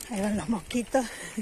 Ahí van los mosquitos.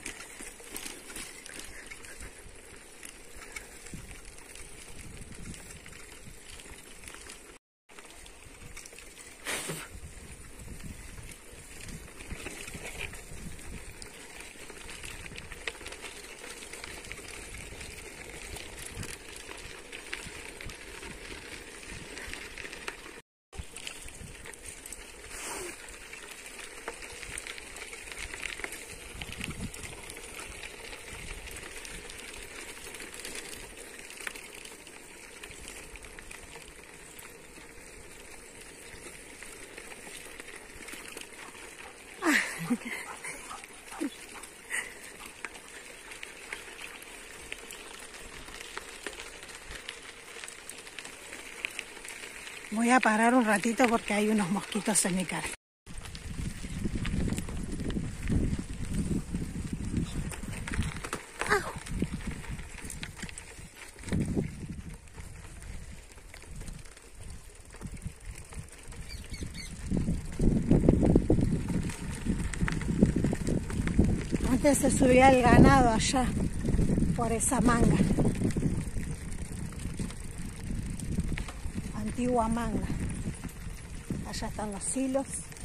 Voy a parar un ratito porque hay unos mosquitos en mi cara. Antes se subía el ganado allá, por esa manga. Antigua manga. Allá están los hilos.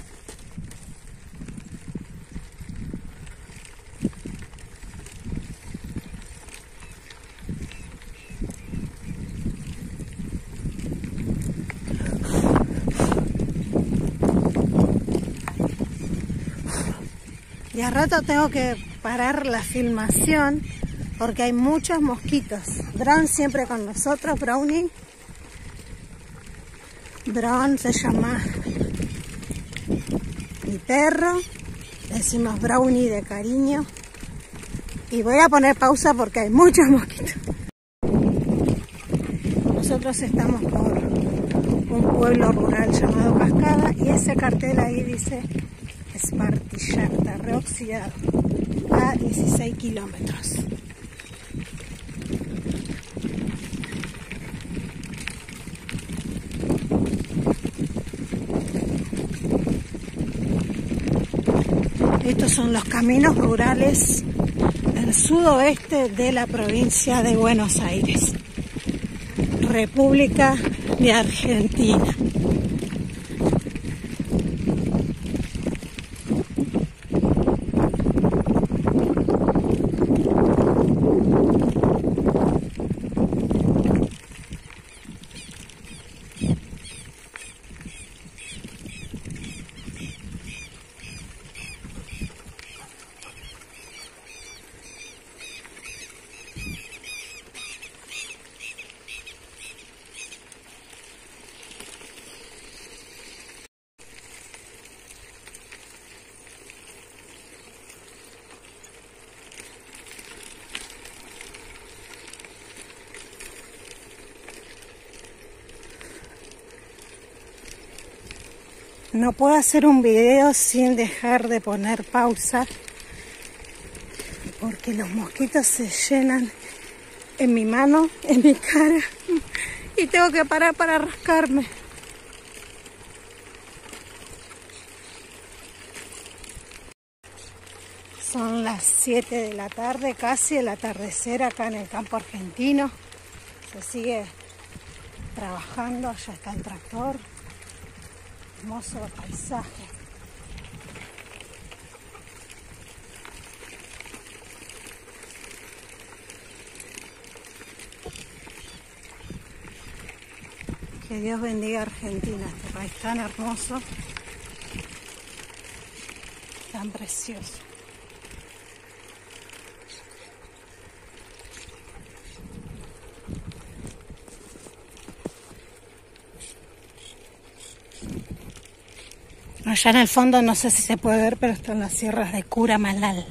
Y a rato tengo que parar la filmación porque hay muchos mosquitos. Brown siempre con nosotros, Brownie. Brown se llama mi perro. Le decimos Brownie de cariño. Y voy a poner pausa porque hay muchos mosquitos. Nosotros estamos por un pueblo rural llamado Cascada y ese cartel ahí dice Espartillata, reoxidado, a 16 kilómetros. Estos son los caminos rurales del sudoeste de la provincia de Buenos Aires, República de Argentina. No puedo hacer un video sin dejar de poner pausa porque los mosquitos se llenan en mi mano, en mi cara y tengo que parar para rascarme. Son las 7 de la tarde, casi el atardecer acá en el campo argentino. Se sigue trabajando, allá está el tractor. Hermoso paisaje. Que Dios bendiga a Argentina, este país tan hermoso, tan precioso. Allá en el fondo no sé si se puede ver, pero están las sierras de Curamalal.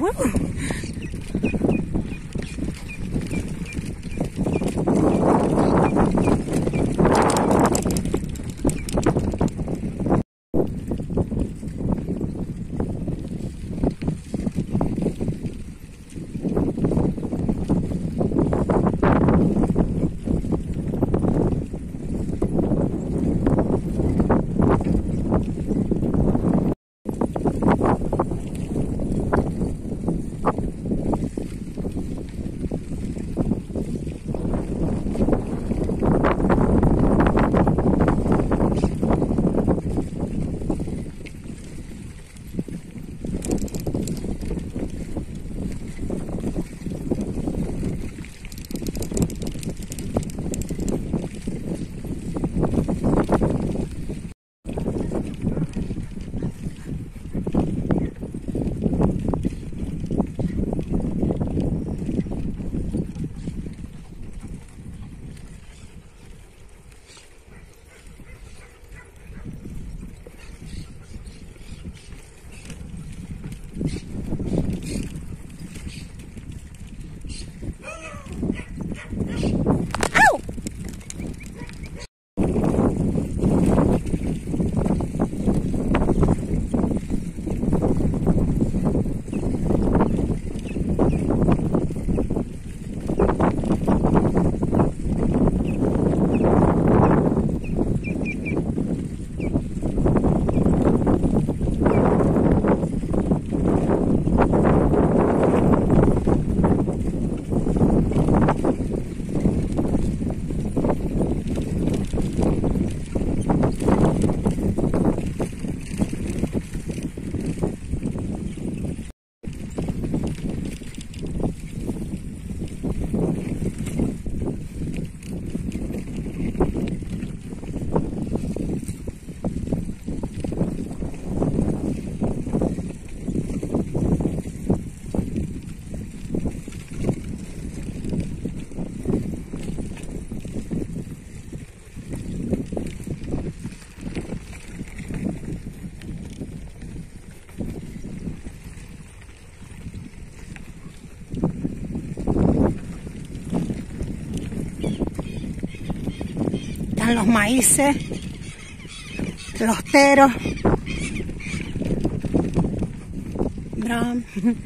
Están los maíces, los teros, brown.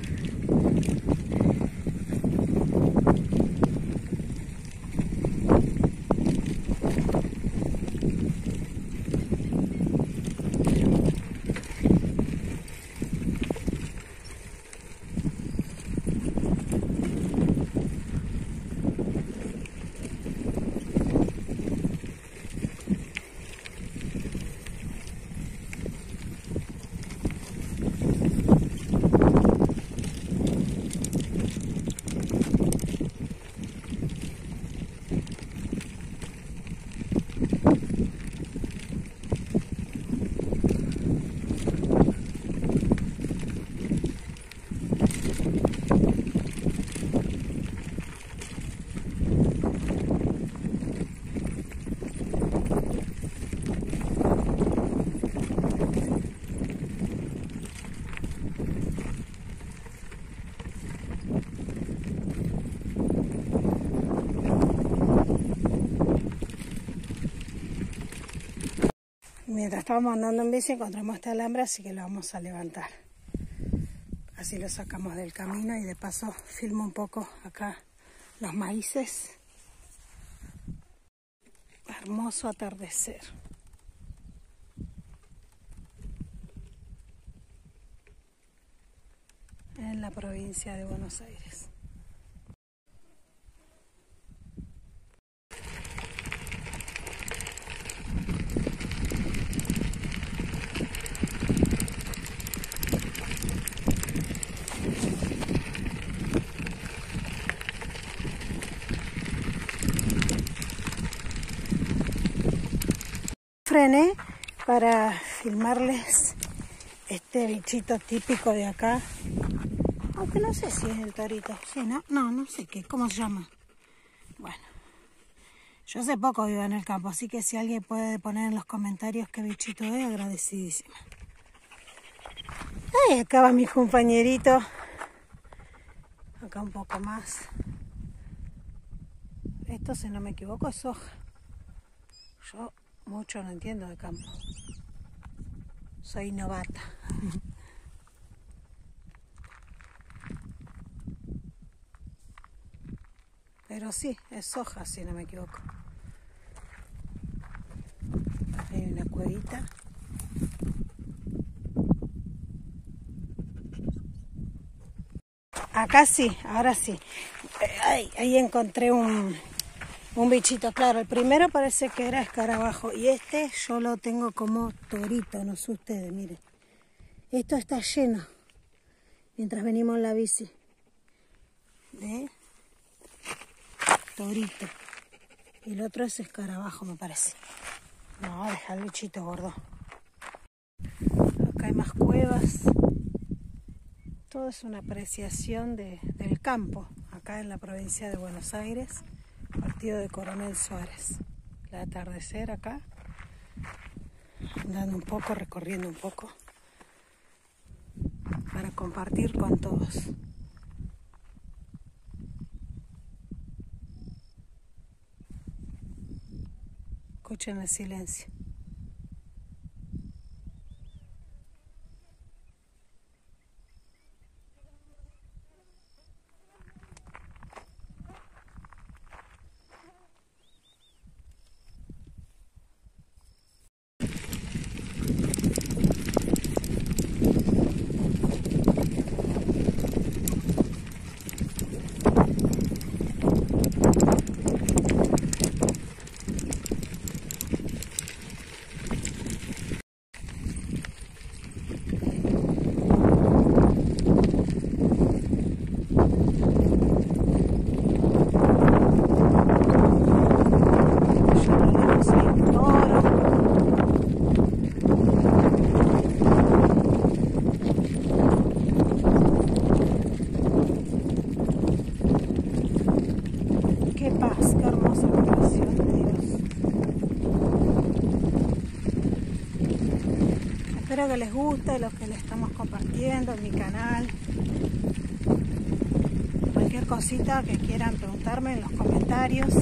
Mientras estábamos andando en bici encontramos este alambre, así que lo vamos a levantar. Así lo sacamos del camino y de paso filmo un poco acá los maíces. Hermoso atardecer. En la provincia de Buenos Aires. Frené para filmarles este bichito típico de acá, aunque no sé si es el torito, sí, no sé qué, cómo se llama. Bueno, yo hace poco vivo en el campo, así que si alguien puede poner en los comentarios qué bichito es, agradecidísima. Ay, acá va mi compañerito Acá un poco más. Esto, si no me equivoco, es soja. Yo mucho no entiendo de campo. Soy novata. Pero sí, es soja, si no me equivoco. Hay una cuevita. Acá sí, ahora sí. Ahí encontré un bichito, claro. El primero parece que era escarabajo y este yo lo tengo como torito, no sé ustedes, miren. Esto está lleno, mientras venimos en la bici, de torito. Y el otro es escarabajo, me parece. No, deja el bichito gordo. Acá hay más cuevas. Todo es una apreciación del campo, acá en la provincia de Buenos Aires, partido de Coronel Suárez. El atardecer acá, andando un poco, recorriendo un poco, para compartir con todos. Escuchen el silencio. Qué paz, qué hermosa creación de Dios. Espero que les guste lo que les estamos compartiendo en mi canal. Cualquier cosita que quieran preguntarme en los comentarios.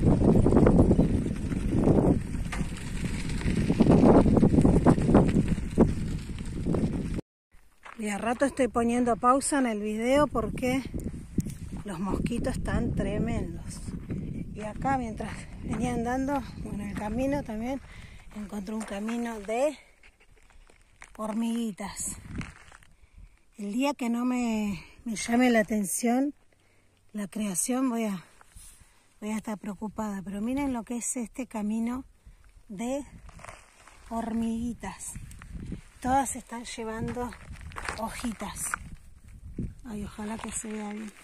Y a rato estoy poniendo pausa en el video porque los mosquitos están tremendos. Y acá, mientras venía andando en el camino, también encontré un camino de hormiguitas. El día que no me llame la atención la creación voy a estar preocupada. Pero miren lo que es este camino de hormiguitas. Todas están llevando hojitas. Ay, ojalá que se vea bien.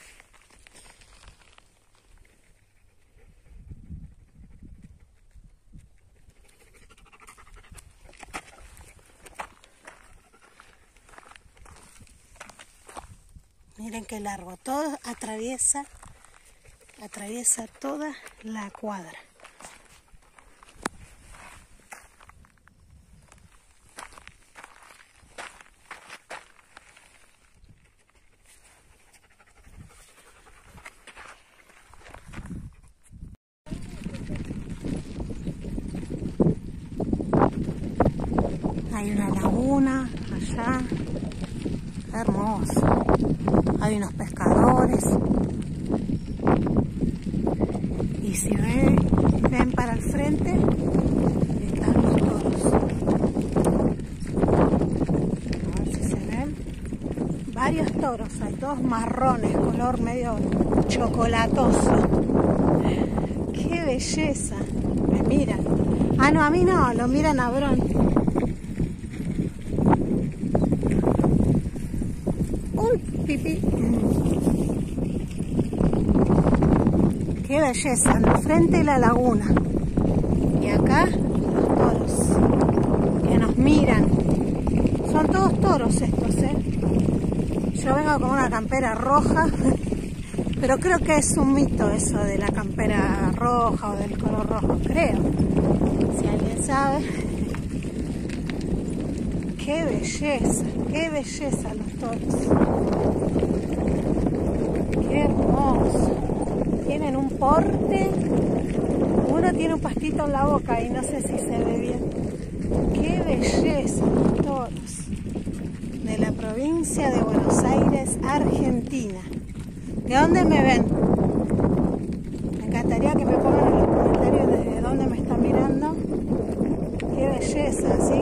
Miren qué largo, todo atraviesa toda la cuadra. Hay una laguna allá, hermoso. Hay unos pescadores. Y si ven para el frente, están los toros. A ver si se ven. Varios toros, hay todos marrones, color medio chocolatoso. ¡Qué belleza! Me miran. Ah, no, a mí no, lo miran a Bron. Pipí. Qué belleza, al frente de la laguna. Y acá los toros que nos miran. Son todos toros estos, Yo vengo con una campera roja, pero creo que es un mito eso de la campera roja o del color rojo, creo. Si alguien sabe. Qué belleza los toros. Qué hermoso. Tienen un porte. Uno tiene un pastito en la boca y no sé si se ve bien. Qué belleza, todos. De la provincia de Buenos Aires, Argentina. ¿De dónde me ven? Me encantaría que me pongan en los comentarios desde dónde me están mirando. Qué belleza, ¿sí?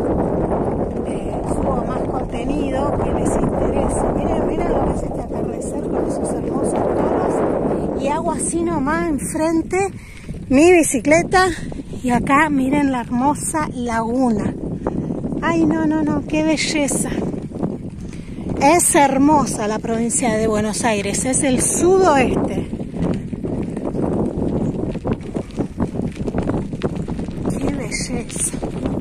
Subo más contenido que les interese. Miren lo que es este atardecer con esos hermosos tonos. Y hago así nomás enfrente mi bicicleta. Y acá miren la hermosa laguna. Ay, no, qué belleza. Es hermosa la provincia de Buenos Aires, es el sudoeste. Qué belleza.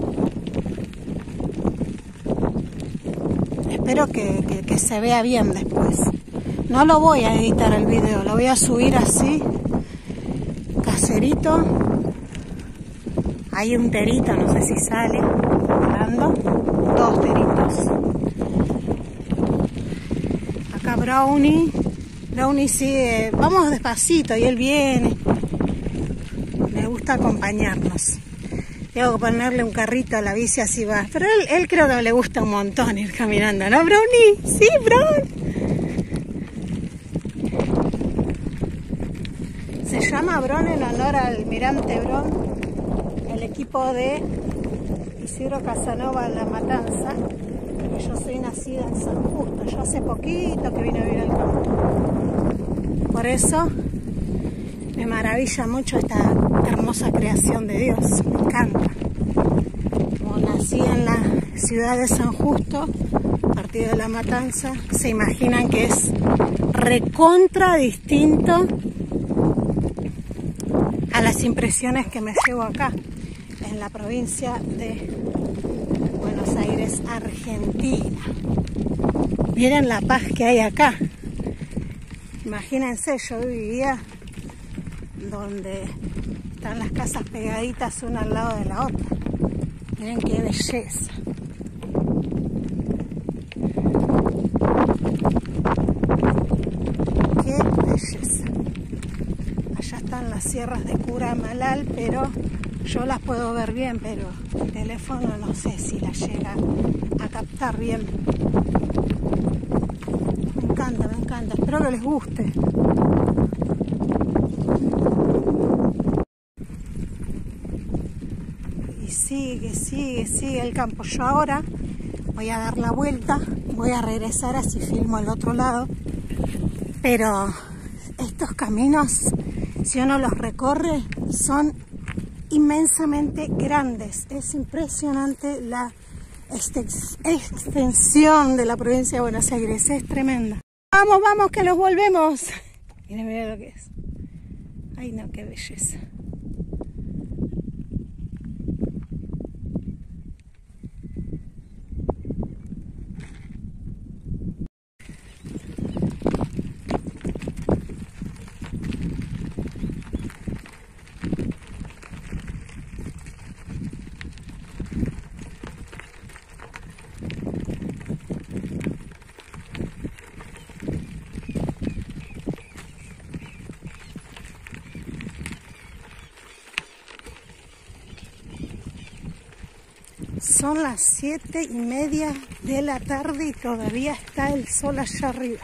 Espero que se vea bien después. No lo voy a editar el video, lo voy a subir así, caserito. Hay un terito, no sé si sale, volando. 2 teritos. Acá Brownie sigue, vamos despacito y él viene. Le gusta acompañarnos. Tengo que ponerle un carrito a la bici, así va. Pero él creo que le gusta un montón ir caminando, ¿no, Brownie? Sí, Brown. Se llama Bron en honor al almirante Bron, el equipo de Isidro Casanova La Matanza. Yo soy nacida en San Justo, yo hace poquito que vine a vivir al campo. Por eso me maravilla mucho esta hermosa creación de Dios, me encanta. Como nací en la ciudad de San Justo, partido de La Matanza, se imaginan que es recontra distinto a las impresiones que me llevo acá, en la provincia de Buenos Aires, Argentina. Miren la paz que hay acá. Imagínense, yo vivía donde están las casas pegaditas una al lado de la otra. Miren qué belleza. Qué belleza. Allá están las sierras de Curamalal, pero yo las puedo ver bien, pero el teléfono no sé si las llega a captar bien. Me encanta, espero que les guste. Y sigue el campo. Yo ahora voy a dar la vuelta, voy a regresar así filmo al otro lado, pero estos caminos, si uno los recorre, son inmensamente grandes. Es impresionante la extensión de la provincia de Buenos Aires, es tremenda. Vamos, que los volvemos. Miren lo que es. Ay, no, qué belleza. Son las 7:30 de la tarde y todavía está el sol allá arriba.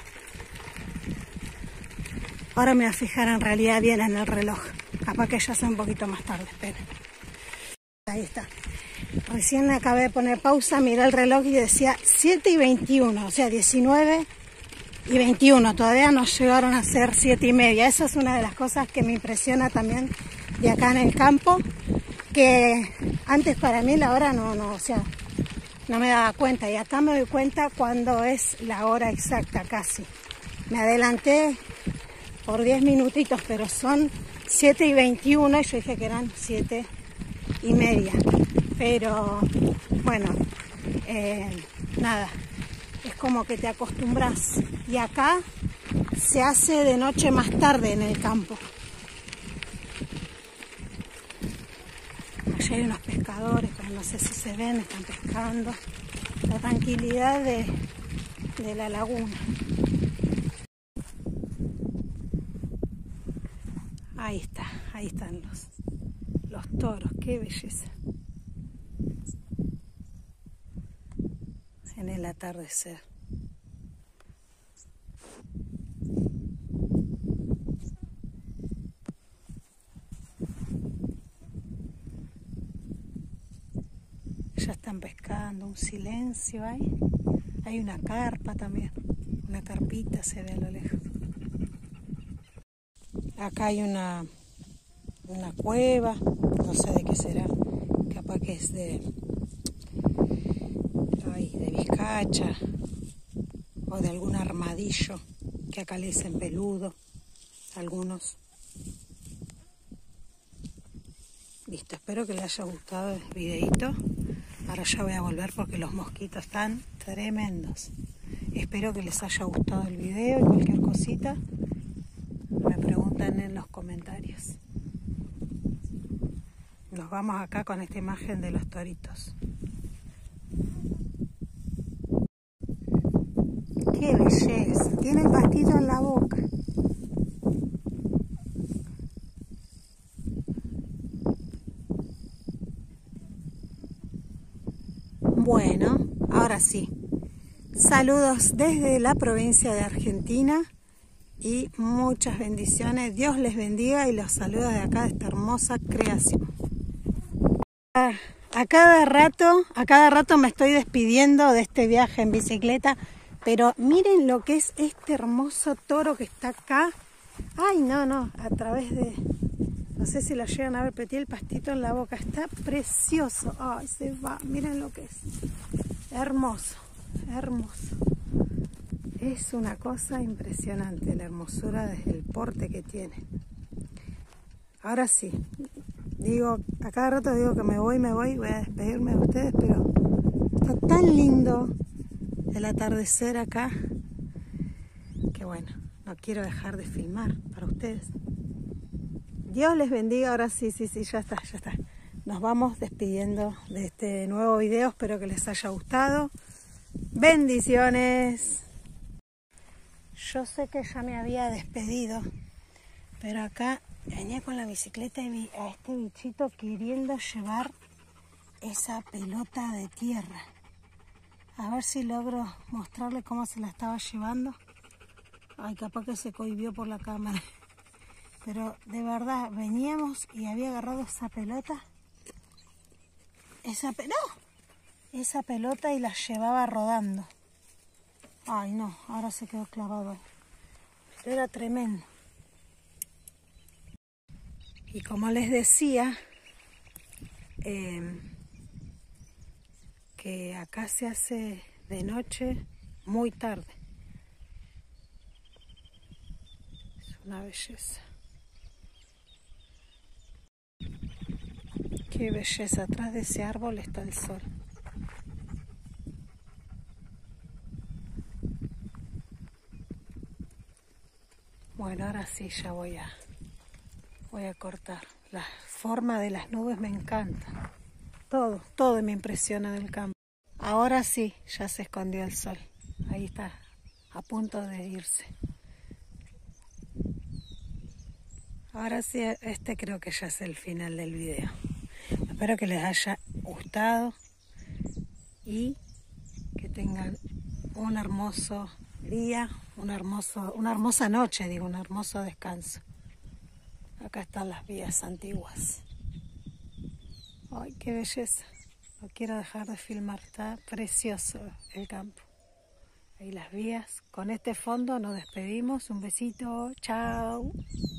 Ahora me voy a fijar en realidad bien en el reloj. Capaz que ya sea un poquito más tarde, esperen. Ahí está. Recién acabé de poner pausa, miré el reloj y decía 7:21, o sea 19:21. Todavía no llegaron a ser 7:30. Eso es una de las cosas que me impresiona también de acá en el campo. Que antes para mí la hora no me daba cuenta, y acá me doy cuenta cuando es la hora exacta casi. Me adelanté por 10 minutitos, pero son 7:21 y yo dije que eran 7:30. Pero bueno, nada, es como que te acostumbras. Y acá se hace de noche más tarde en el campo. Allá hay unos pescadores, pero no sé si se ven, están pescando. La tranquilidad de la laguna. Ahí están los toros, qué belleza. En el atardecer. Ya están pescando, un silencio hay. Hay una carpa también, una carpita se ve a lo lejos. Acá hay una cueva, no sé de qué será, capaz que es de vizcacha o de algún armadillo que acá le dicen peludo, algunos. Listo, espero que les haya gustado el videito. Ahora ya voy a volver porque los mosquitos están tremendos. Espero que les haya gustado el video y cualquier cosita me preguntan en los comentarios. Nos vamos acá con esta imagen de los toritos. ¡Qué belleza! Tiene el pastito en la boca. Bueno, ahora sí. Saludos desde la provincia de Argentina y muchas bendiciones. Dios les bendiga y los saludos de acá de esta hermosa creación. A cada rato me estoy despidiendo de este viaje en bicicleta, pero miren lo que es este hermoso toro que está acá. Ay, no, a través de... No sé si lo llegan a ver, pero tiene el pastito en la boca. Está precioso. Ay, se va. Miren lo que es. Hermoso, hermoso. Es una cosa impresionante la hermosura desde el porte que tiene. Ahora sí, a cada rato digo que me voy a despedirme de ustedes, pero está tan lindo el atardecer acá que bueno, no quiero dejar de filmar para ustedes. Dios les bendiga, ahora sí, ya está. Nos vamos despidiendo de este nuevo video, espero que les haya gustado. Bendiciones. Yo sé que ya me había despedido, pero acá venía con la bicicleta y vi a este bichito queriendo llevar esa pelota de tierra. A ver si logro mostrarle cómo se la estaba llevando. Ay, capaz que se cohibió por la cámara. Pero de verdad, veníamos y había agarrado esa pelota. Esa pelota y la llevaba rodando. Ay, no, ahora se quedó clavado ahí. Pero era tremendo. Y como les decía, que acá se hace de noche muy tarde. Es una belleza. Qué belleza, atrás de ese árbol está el sol. Bueno, ahora sí ya voy a cortar. La forma de las nubes me encanta. Todo me impresiona del campo. Ahora sí, ya se escondió el sol. Ahí está, a punto de irse. Ahora sí, este creo que ya es el final del video. Espero que les haya gustado y que tengan un hermoso día, una hermosa noche, un hermoso descanso. Acá están las vías antiguas. Ay, qué belleza. No quiero dejar de filmar, está precioso el campo. Ahí las vías. Con este fondo nos despedimos. Un besito, chao.